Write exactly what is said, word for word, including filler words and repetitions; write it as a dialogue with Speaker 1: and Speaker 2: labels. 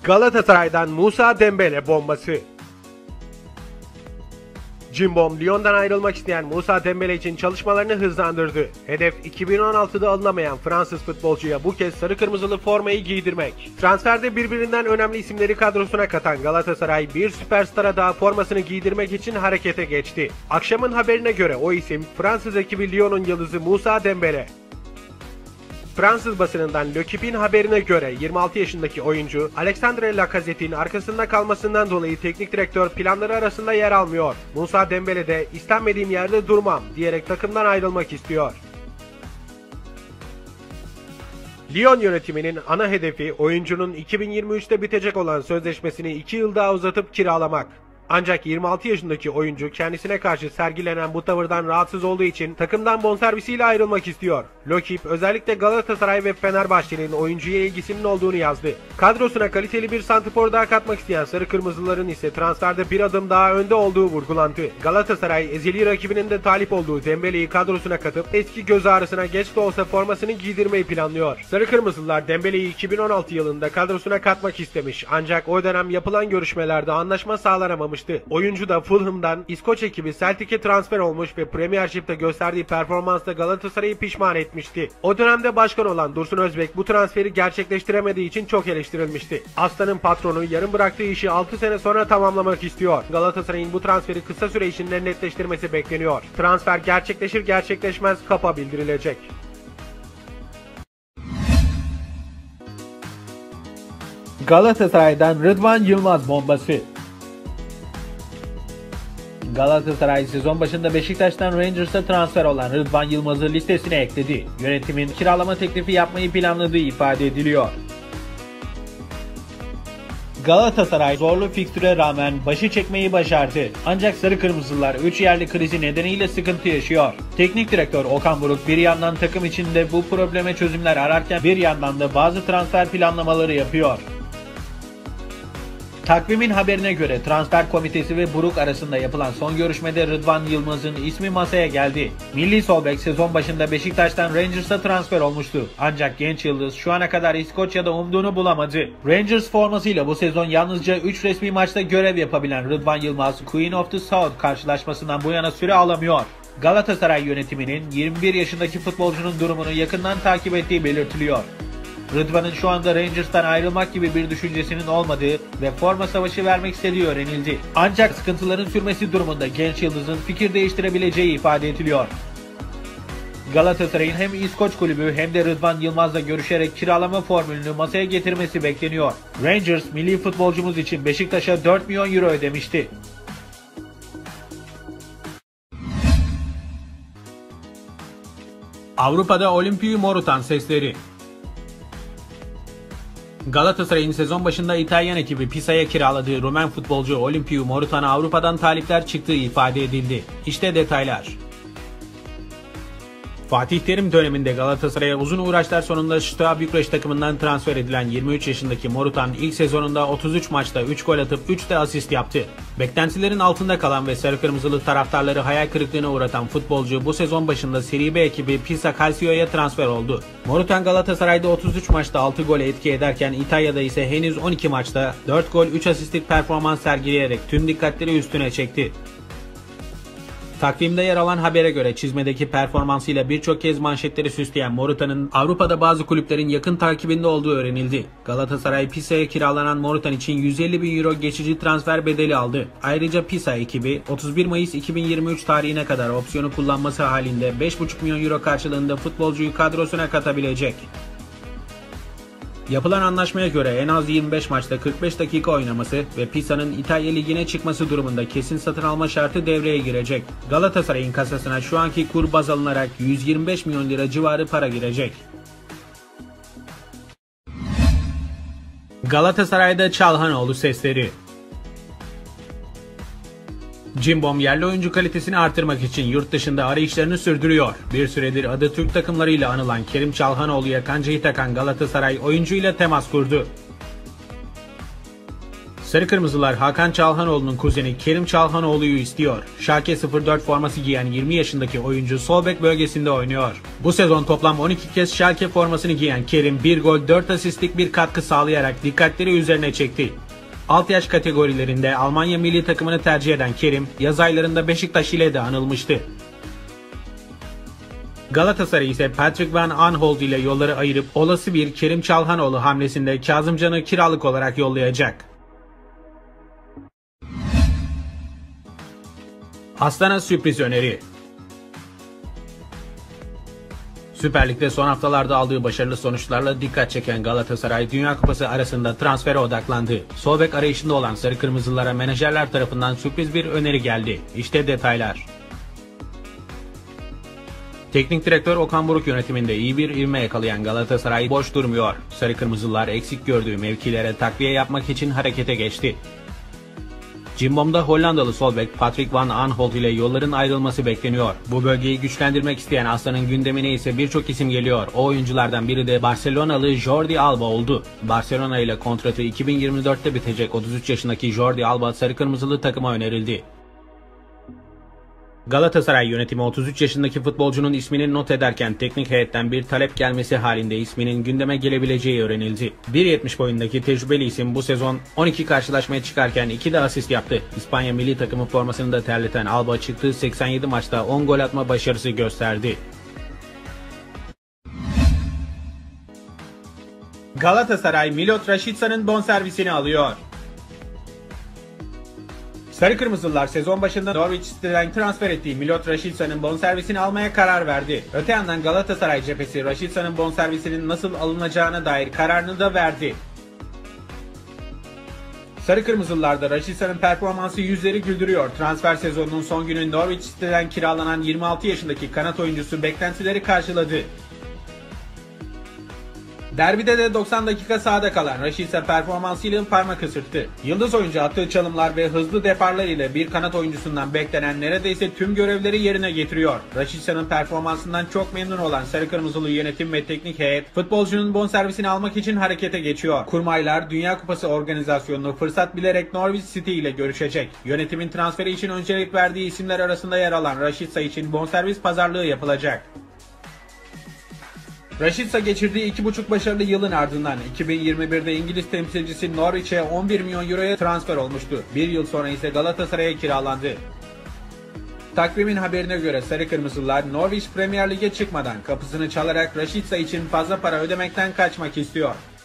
Speaker 1: Galatasaray'dan Moussa Dembele bombası. Cimbom, Lyon'dan ayrılmak isteyen Moussa Dembele için çalışmalarını hızlandırdı. Hedef iki bin on altıda alınamayan Fransız futbolcuya bu kez sarı kırmızılı formayı giydirmek. Transferde birbirinden önemli isimleri kadrosuna katan Galatasaray bir süperstara daha formasını giydirmek için harekete geçti. Akşamın haberine göre o isim Fransız ekibi Lyon'un yıldızı Moussa Dembele. Fransız basınından L'Equipe'in haberine göre yirmi altı yaşındaki oyuncu Alexandre Lacazette'in arkasında kalmasından dolayı teknik direktör planları arasında yer almıyor. Moussa Dembele de istenmediğim yerde durmam diyerek takımdan ayrılmak istiyor. Lyon yönetiminin ana hedefi oyuncunun iki bin yirmi üçte bitecek olan sözleşmesini iki yıl daha uzatıp kiralamak. Ancak yirmi altı yaşındaki oyuncu kendisine karşı sergilenen bu tavırdan rahatsız olduğu için takımdan bonservisiyle ayrılmak istiyor. L'Equipe özellikle Galatasaray ve Fenerbahçe'nin oyuncuya ilgisinin olduğunu yazdı. Kadrosuna kaliteli bir santrfor daha katmak isteyen sarı kırmızıların ise transferde bir adım daha önde olduğu vurgulandı. Galatasaray ezeli rakibinin de talip olduğu Dembele'yi kadrosuna katıp eski göz ağrısına geç de olsa formasını giydirmeyi planlıyor. Sarı kırmızılar Dembele'yi iki bin on altı yılında kadrosuna katmak istemiş ancak o dönem yapılan görüşmelerde anlaşma sağlanamamış. Oyuncu da Fulham'dan İskoç ekibi Celtic'e transfer olmuş ve Premiership'te gösterdiği performansla Galatasaray'ı pişman etmişti. O dönemde başkan olan Dursun Özbek bu transferi gerçekleştiremediği için çok eleştirilmişti. Aslan'ın patronu yarım bıraktığı işi altı sene sonra tamamlamak istiyor. Galatasaray'ın bu transferi kısa süre içinde netleştirmesi bekleniyor. Transfer gerçekleşir gerçekleşmez kapa bildirilecek.
Speaker 2: Galatasaray'dan Rıdvan Yılmaz bombası. Galatasaray sezon başında Beşiktaş'tan Rangers'a transfer olan Rıdvan Yılmaz'ı listesine ekledi. Yönetimin kiralama teklifi yapmayı planladığı ifade ediliyor. Galatasaray zorlu fikstüre rağmen başı çekmeyi başardı. Ancak sarı kırmızılar üç yerli krizi nedeniyle sıkıntı yaşıyor. Teknik direktör Okan Buruk bir yandan takım içinde bu probleme çözümler ararken bir yandan da bazı transfer planlamaları yapıyor. Takvimin haberine göre transfer komitesi ve Buruk arasında yapılan son görüşmede Rıdvan Yılmaz'ın ismi masaya geldi. Milli sol bek sezon başında Beşiktaş'tan Rangers'a transfer olmuştu. Ancak genç yıldız şu ana kadar İskoçya'da umduğunu bulamadı. Rangers formasıyla bu sezon yalnızca üç resmi maçta görev yapabilen Rıdvan Yılmaz, Queen of the South karşılaşmasından bu yana süre alamıyor. Galatasaray yönetiminin yirmi bir yaşındaki futbolcunun durumunu yakından takip ettiği belirtiliyor. Rıdvan'ın şu anda Rangers'tan ayrılmak gibi bir düşüncesinin olmadığı ve forma savaşı vermek istediği öğrenildi. Ancak sıkıntıların sürmesi durumunda genç yıldızın fikir değiştirebileceği ifade ediliyor. Galatasaray'ın hem İskoç kulübü hem de Rıdvan Yılmaz'la görüşerek kiralama formülünü masaya getirmesi bekleniyor. Rangers milli futbolcumuz için Beşiktaş'a dört milyon euro ödemişti. Avrupa'da Olimpiu Morutan sesleri. Galatasaray'ın sezon başında İtalyan ekibi Pisa'ya kiraladığı Rumen futbolcu Olimpiu Morutan'a Avrupa'dan talipler çıktığı ifade edildi. İşte detaylar. Fatih Terim döneminde Galatasaray'a uzun uğraşlar sonunda Steaua Bükreş takımından transfer edilen yirmi üç yaşındaki Morutan ilk sezonunda otuz üç maçta üç gol atıp üç de asist yaptı. Beklentilerin altında kalan ve sarı kırmızılı taraftarları hayal kırıklığına uğratan futbolcu bu sezon başında Serie B ekibi Pisa Calcio'ya transfer oldu. Morutan Galatasaray'da otuz üç maçta altı gol etki ederken İtalya'da ise henüz on iki maçta dört gol üç asistlik performans sergileyerek tüm dikkatleri üstüne çekti. Takvimde yer alan habere göre çizmedeki performansıyla birçok kez manşetleri süsleyen Morutan'ın Avrupa'da bazı kulüplerin yakın takibinde olduğu öğrenildi. Galatasaray Pisa'ya kiralanan Morutan için yüz elli bin euro geçici transfer bedeli aldı. Ayrıca Pisa ekibi otuz bir Mayıs iki bin yirmi üç tarihine kadar opsiyonu kullanması halinde beş buçuk milyon euro karşılığında futbolcuyu kadrosuna katabilecek. Yapılan anlaşmaya göre en az yirmi beş maçta kırk beş dakika oynaması ve Pisa'nın İtalya Ligi'ne çıkması durumunda kesin satın alma şartı devreye girecek. Galatasaray'ın kasasına şu anki kur baz alınarak yüz yirmi beş milyon lira civarı para girecek. Galatasaray'da Çalhanoğlu sesleri. Cimbom yerli oyuncu kalitesini artırmak için yurt dışında arayışlarını sürdürüyor. Bir süredir adı Türk takımlarıyla anılan Kerim Çalhanoğlu'ya kancayı takan Galatasaray oyuncuyla temas kurdu. Sarı Kırmızılar Hakan Çalhanoğlu'nun kuzeni Kerim Çalhanoğlu'yu istiyor. Schalke sıfır dört forması giyen yirmi yaşındaki oyuncu sol bek bölgesinde oynuyor. Bu sezon toplam on iki kez Schalke formasını giyen Kerim bir gol dört asistlik bir katkı sağlayarak dikkatleri üzerine çekti. Alt yaş kategorilerinde Almanya milli takımını tercih eden Kerim, yaz aylarında Beşiktaş ile de anılmıştı. Galatasaray ise Patrick van Aanholt ile yolları ayırıp olası bir Kerim Çalhanoğlu hamlesinde Kazımcan'ı kiralık olarak yollayacak. Aslan'a sürpriz öneri. Süper Lig'de son haftalarda aldığı başarılı sonuçlarla dikkat çeken Galatasaray, Dünya Kupası arasında transfere odaklandı. Sol bek arayışında olan Sarı Kırmızılara menajerler tarafından sürpriz bir öneri geldi. İşte detaylar. Teknik direktör Okan Buruk yönetiminde iyi bir ivme yakalayan Galatasaray boş durmuyor. Sarı Kırmızılar eksik gördüğü mevkilere takviye yapmak için harekete geçti. Cimbom'da Hollandalı sol bek Patrick van Aanholt ile yolların ayrılması bekleniyor. Bu bölgeyi güçlendirmek isteyen Aslan'ın gündemine ise birçok isim geliyor. O oyunculardan biri de Barcelonalı Jordi Alba oldu. Barcelona ile kontratı iki bin yirmi dörtte bitecek otuz üç yaşındaki Jordi Alba Sarı Kırmızılı takıma önerildi. Galatasaray yönetimi otuz üç yaşındaki futbolcunun ismini not ederken teknik heyetten bir talep gelmesi halinde isminin gündeme gelebileceği öğrenildi. bir yetmiş boyundaki tecrübeli isim bu sezon on iki karşılaşmaya çıkarken iki de asist yaptı. İspanya milli takımı formasını da terleten Alba çıktığı seksen yedi maçta on gol atma başarısı gösterdi. Galatasaray Milot Rashidsa'nın bonservisini alıyor. Sarı Kırmızılar sezon başında Norwich City'den transfer ettiği Milot Rashidsa'nın bonservisini almaya karar verdi. Öte yandan Galatasaray cephesi Rashidsa'nın bonservisinin nasıl alınacağına dair kararını da verdi. Sarı Kırmızılarda Rashidsa'nın performansı yüzleri güldürüyor. Transfer sezonunun son günü Norwich City'den kiralanan yirmi altı yaşındaki kanat oyuncusu beklentileri karşıladı. Derbide de doksan dakika sahada kalan Rashica performansıyla parmak ısırttı. Yıldız oyuncu attığı çalımlar ve hızlı deparlar ile bir kanat oyuncusundan beklenen neredeyse tüm görevleri yerine getiriyor. Rashica'nın performansından çok memnun olan Sarı Kırmızılı yönetim ve teknik heyet futbolcunun bonservisini almak için harekete geçiyor. Kurmaylar Dünya Kupası organizasyonunu fırsat bilerek Norwich City ile görüşecek. Yönetimin transferi için öncelik verdiği isimler arasında yer alan Rashica için bonservis pazarlığı yapılacak. Rashica geçirdiği iki buçuk başarılı yılın ardından iki bin yirmi birde İngiliz temsilcisi Norwich'e on bir milyon euroya transfer olmuştu. Bir yıl sonra ise Galatasaray'a kiralandı. Takvimin haberine göre Sarı Kırmızılar Norwich Premier Lig'e çıkmadan kapısını çalarak Rashica için fazla para ödemekten kaçmak istiyor.